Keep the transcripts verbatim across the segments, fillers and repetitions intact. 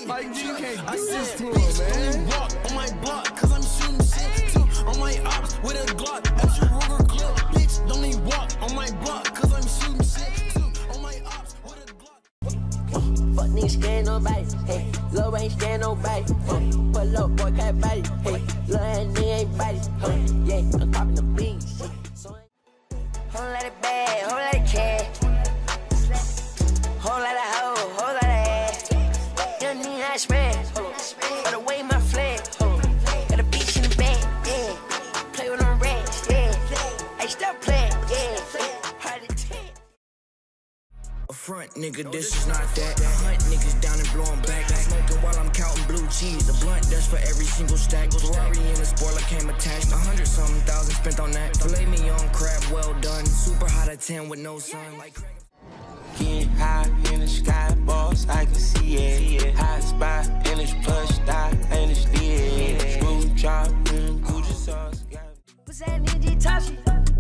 Like, you can't I do this said, to bitch, him, man. don't walk on my block, cause I'm shooting shit too. On my ops with a Glock, extra Ruger clip. Bitch, don't even walk on my block, cause I'm shooting shit too. On my ops with a Glock. Fuck niggas scared nobody, hey, lil' ain't scared nobody, hey, pull up, boy, can't body, hey, lil' ass nigga ain't body, hey, yeah, I'm popping the beans, hey, so whole lot of bag, whole lot of cash, whole lot of hoe, whole lot of ass, young nigga I smash, by the way my flag, got a bitch in the bag, yeah, play with them rats, yeah, hey, stop playing, yeah, hard to take. A front nigga, this is not that. Hunt niggas down and blow 'em back. Smoking while I'm counting blue cheese. A blunt that's for every single stack. Ferrari in a spoiler came attached. A hundred something thousand spent on that. Filet mignon crab, well done. Super hot at ten with no sun. Like getting high in the sky, boss, I can see it. Hot spot in this plush style, and it's dead. Screw chop, mm, Gucci sauce. What's that nigga talk shit?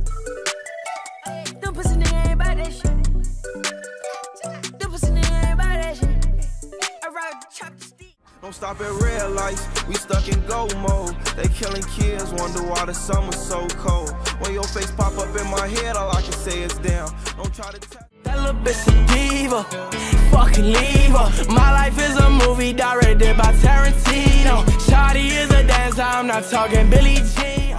Them pussy nigga ain't about that shit. Them pussy nigga ain't about that shit. I rock chop the stick. Don't stop at red lights, we stuck in go mode. They killing kids, wonder why the summer's so cold. When your face pop up in my head, all I can say is damn. Don't try to tell. That little bitch a diva, fucking leave her. My life is a movie directed by Tarantino. Shawty is a dancer, I'm not talking Billie Jean.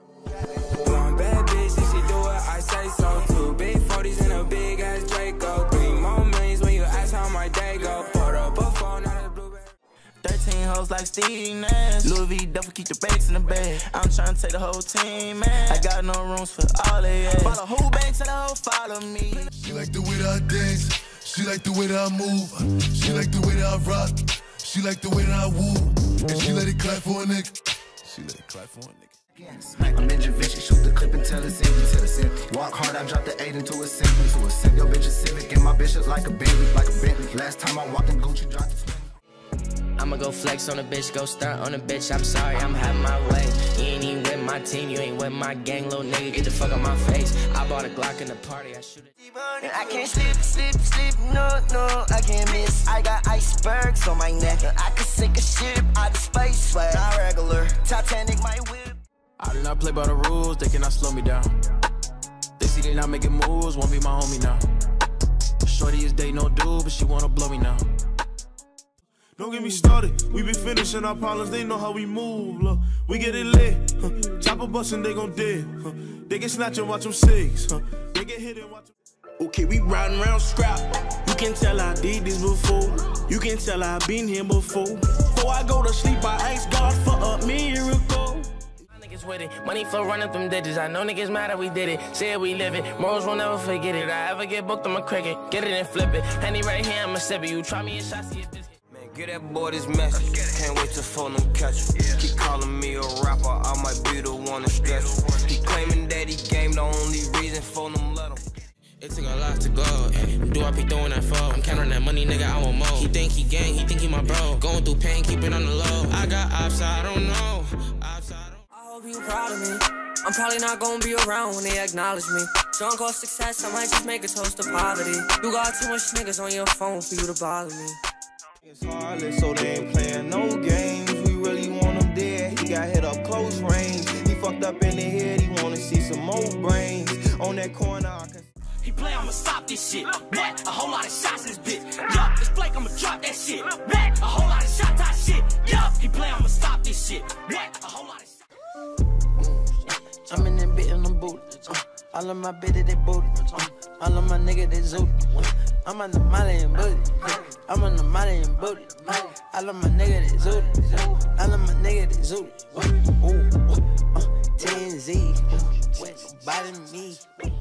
One bad bitch, if she do it, I say so too. Big forties in a big ass Draco. Three more millions when you ask how my day go. Put up a phone, not a blueberry. Thirteen hoes like Steve Nash. Louis V double keep the banks in the bag. I'm trying to take the whole team, man. I got no rooms for all they ass. Follow who banks, tell the hoe follow me. She like the way that I dance. She like the way that I move. She like the way that I rock. She like the way that I woo. And she let it clap for a nigga. She let it clap for a nigga. I'm in Javinci, shoot the clip and tell us in, tell us in. Walk hard, I drop the eight into a cent, into a cent. Yo, bitch is Civic, and my bitch is like a Bentley, like a Bentley. Last time I walked in Gucci, dropped the twenty. I'ma go flex on a bitch, go stunt on a bitch. I'm sorry, I'm having my way. You ain't even with my team, you ain't with my gang, little nigga. Get the fuck out my face. I bought a Glock in the party, I shoot it. I can't sleep, sleep, sleep, no, no, I can't miss. I got icebergs on my neck. I could sink a ship out of space, swag. Not regular, Titanic, my whip. I do not play by the rules, they cannot slow me down. They see they not making moves, won't be my homie now. Shorty is day no dude, but she wanna blow me now. Don't get me started, we be finishing our problems, they know how we move, look. We get it lit, huh. Chopper bustin', they gon' dead, huh. They get snatch and watch them six, huh. They get hit and watch them. Okay, we riding around scrap. You can tell I did this before. You can tell I been here before. Before I go to sleep, I ask God for a miracle. Niggas with it, money flow running them digits. I know niggas mad that we did it. Said we live it, morals will never forget it. I ever get booked, I'm a cricket. Get it and flip it. Henny right here, I'm a sip it. You try me and shot, see if this. Get that boy this message. Can't wait to phone him catch him. Keep calling me a rapper, I might be the one to stretch him. He claiming that he game, the only reason for them let him. It took a lot to go, eh? Do I be throwing that fall? I'm counting that money, nigga, I want more. He think he gang, he think he my bro. Going through pain, keep it on the low. I got ops, I don't know. Ops, I don't. I hope you proud of me. I'm probably not gonna be around when they acknowledge me. Don't call success, I might just make a toast to poverty. You got too much niggas on your phone for you to bother me. It's heartless, so they ain't playing no games. We really want him dead, he got hit up close range. He fucked up in the head, he wanna see some more brains. On that corner, I can... He play, I'ma stop this shit. What? A whole lot of shots in this bitch. Yup, it's Blake, I'ma drop that shit. What? A whole lot of shot top shit. Yup, he play, I'ma stop this shit. What? A whole lot of shots. I'm in that bit in the boot. Uh, all of my bitches, they booty. Uh, all of my niggas, they zooty. Uh, I'm on the Molly and booty. Uh, I'm on the Molly and booty. Uh, all of my niggas, they zooty. Uh, all of my niggas, they zooty. Uh, ooh, uh, uh, T N Z. Uh, body me.